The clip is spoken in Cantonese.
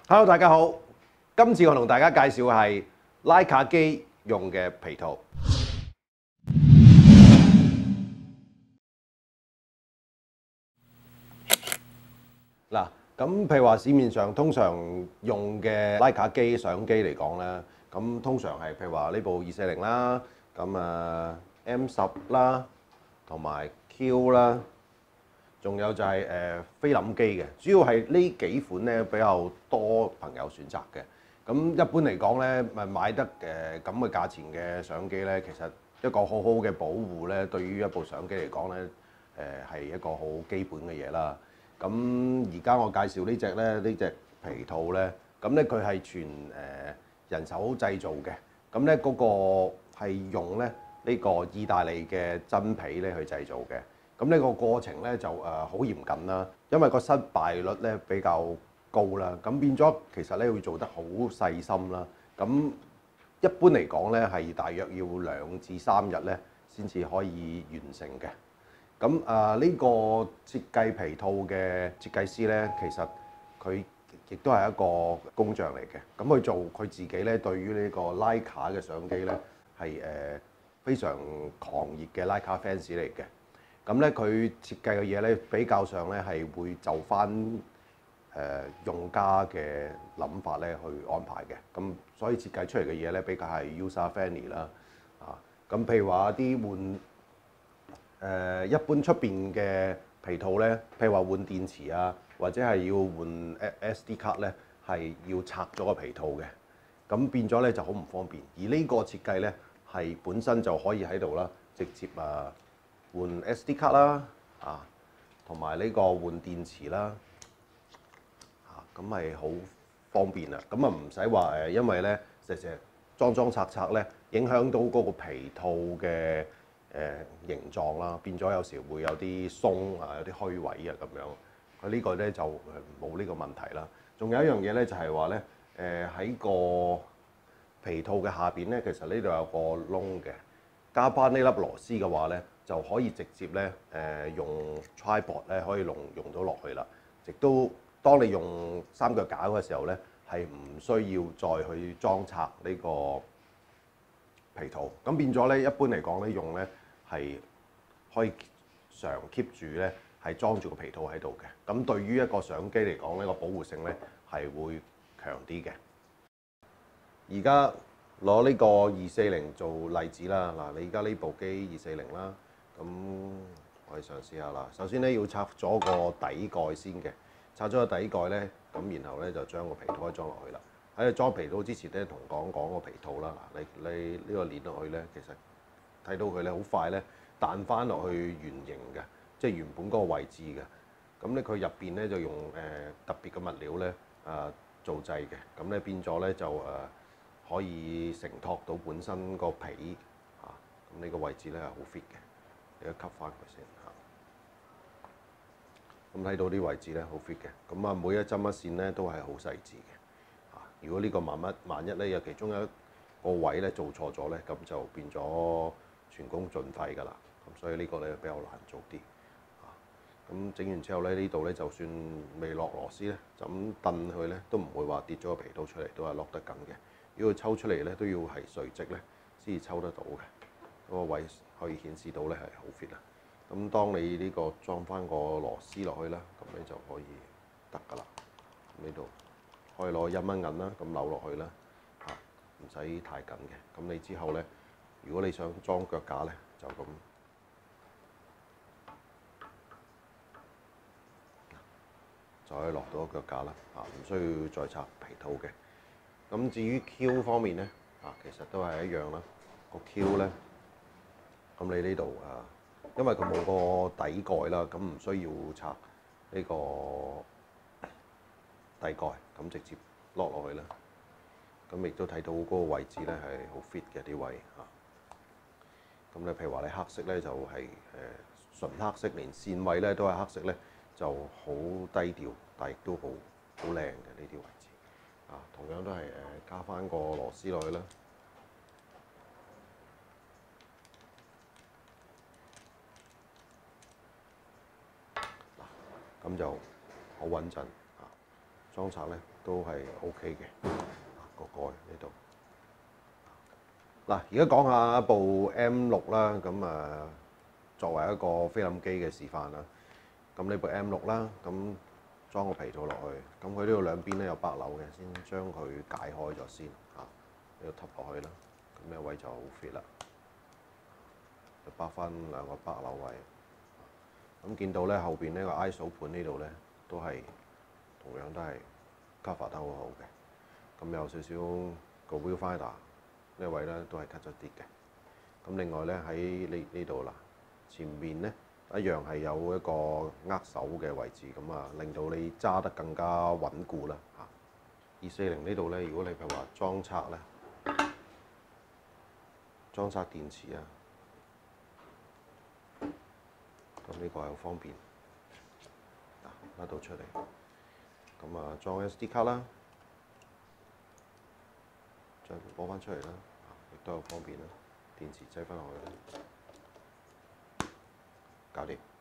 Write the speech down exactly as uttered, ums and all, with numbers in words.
Hello，大家好。今次我同大家介紹係徠卡機用嘅皮套。嗱，咁譬如話市面上通常用嘅徠卡機相機嚟講咧，咁通常係譬如話呢部二四零啦，咁啊 M 十啦，同埋 Q 啦。仲有就係、是、誒、呃、菲林機嘅，主要係呢幾款咧比較多朋友選擇嘅。咁一般嚟講咧，咪買得誒咁嘅價錢嘅相機咧，其實一個好好嘅保護咧，對於一部相機嚟講咧，誒、呃、係一個好基本嘅嘢啦。咁而家我介紹呢隻咧，呢隻皮套咧，咁咧佢係全誒、呃、人手製造嘅。咁咧嗰個係用咧呢、這個意大利嘅真皮咧去製造嘅。咁呢個過程咧就誒好嚴謹啦，因為個失敗率咧比較高啦，咁變咗其實咧會做得好細心啦。咁一般嚟講咧係大約要兩至三日咧先至可以完成嘅。咁啊呢個設計皮套嘅設計師咧，其實佢亦都係一個工匠嚟嘅。咁佢做佢自己咧，對於呢個徠卡嘅相機咧係誒非常狂熱嘅徠卡 fans 嚟嘅。咁咧佢設計嘅嘢咧比較上咧係會就翻誒用家嘅諗法咧去安排嘅，咁所以設計出嚟嘅嘢咧比較係 user friendly 啦，啊咁譬如話啲換誒、呃、一般出邊嘅皮套咧，譬如話換電池啊，或者係要換 S D 卡咧，係要拆咗個皮套嘅，咁變咗咧就好唔方便。而呢個設計咧係本身就可以喺度啦，直接啊〜換 S D 卡啦，啊，同埋呢個換電池啦，啊，咁係好方便啊！咁啊唔使話誒，因為咧成日裝裝拆拆咧，影響到嗰個皮套嘅誒形狀啦，變咗有時會有啲鬆啊，有啲虛位啊咁樣。佢呢個咧就冇呢個問題啦。仲有一樣嘢咧，就係話咧，誒喺個皮套嘅下邊咧，其實呢度有個窿嘅，加翻呢粒螺絲嘅話咧，就可以直接咧誒用 tripod 咧可以用用到落去啦。亦都當你用三腳架嘅時候咧，係唔需要再去裝拆呢個皮套。咁變咗咧，一般嚟講咧用咧係可以常 keep 住咧係裝住個皮套喺度嘅。咁對於一個相機嚟講呢個保護性咧係會強啲嘅。而家攞呢個二四零做例子啦，嗱，你而家呢部機二四零啦。咁我哋嘗試下啦。首先咧要拆咗個底蓋先嘅，拆咗個底蓋咧，咁然後咧就將個皮套裝落去啦。喺裝皮套之前咧，同講講個皮套啦。嗱，你你呢個鏈落去咧，其實睇到佢咧好快咧彈翻落去原形嘅，即係原本嗰個位置嘅。咁咧佢入邊咧就用誒特別嘅物料咧啊做製嘅，咁咧變咗咧就誒可以承托到本身個皮啊，咁呢個位置咧係好 fit 嘅。你一吸翻佢先嚇，咁睇到啲位置咧好 fit 嘅，咁啊每一針一線咧都係好細緻嘅嚇。如果呢個萬一萬一咧有其中一個位咧做錯咗咧，咁就變咗全功盡廢㗎啦。咁所以呢個咧比較難做啲嚇。咁整完之後咧，呢度咧就算未落螺絲咧，就咁蹬佢咧都唔會話跌咗個皮套出嚟，都係落得緊嘅。如果抽出嚟咧都要係垂直咧先至抽得到嘅。嗰個位可以顯示到咧係好 fit 啊！咁當你呢個裝翻個螺絲落去啦，咁你就可以得㗎啦。呢度可以攞一蚊銀啦，咁扭落去啦，嚇唔使太緊嘅。咁你之後咧，如果你想裝腳架咧，就咁就可以落到個腳架啦，嚇唔需要再拆皮套嘅。咁至於 Q 方面咧，啊其實都係一樣啦。個 Q 咧。咁你呢度啊，因為佢冇個底蓋啦，咁唔需要拆呢個底蓋，咁直接落落去啦。咁亦都睇到嗰個位置咧係好 fit 嘅啲位嚇。咁咧，譬如話你黑色咧就係誒純黑色，連線位咧都係黑色咧，就好低調，但係亦都好好靚嘅呢啲位置。啊，同樣都係誒加翻個螺絲落去啦。咁就好穩陣啊！裝拆咧都係 OK 嘅。個蓋呢度。嗱，而家講下一部 M 六啦，咁啊作為一個菲林機嘅示範啦。咁呢部 M 六啦，咁裝個皮套落去，咁佢呢度兩邊咧有百柳嘅，先將佢解開咗先嚇，呢度揼落去啦，咁呢位就好 fit 啦，就包翻兩個百柳位。咁見到咧後邊呢個 I S O 盤呢度咧都係同樣都係 cover 得好好嘅，咁有少少個 viewfinder 呢位咧都係 cut 咗啲嘅。咁另外咧喺呢呢度啦，前面咧一樣係有一個握手嘅位置，咁啊令到你揸得更加穩固啦嚇。二四零呢度咧，如果你譬如話裝拆咧，裝拆電池啊，咁呢個係好方便，嗱甩到出嚟，咁啊裝 S D 卡啦，再攞翻出嚟啦，亦都好方便啦，電池擠翻落去啦，搞掂。